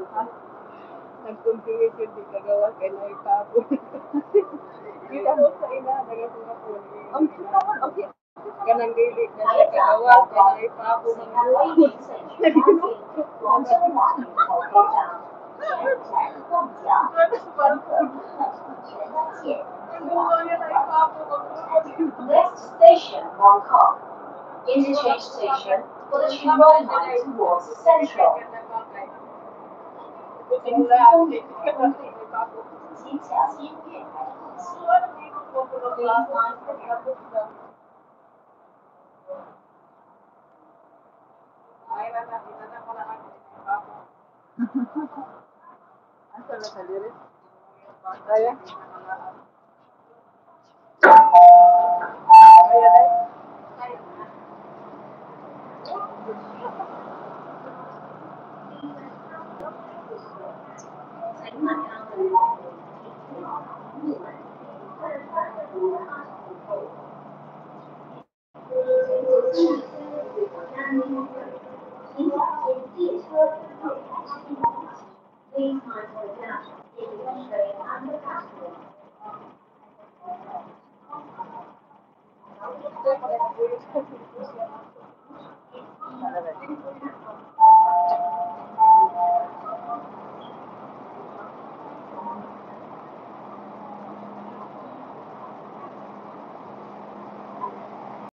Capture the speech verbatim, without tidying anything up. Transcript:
Nag-compute yun, di kagawa kay na ipapon. Kita mo sa ina, nagasulat ko. Ang kita mo, okay. Kanang dili na siya kagawa kay na ipapon ng buwan. 往中华运口口上，前展凤角，乘客乘全单线， Ang buwan niya na ipapon ng buwan. Next station, Bangkok. Interchange station for the Chimol line towards Central. 请小心月台空隙。Please mind the traffic flow. Asa na ka diri? Kaya? Kaya na? Please mind the gap in the train and the platform.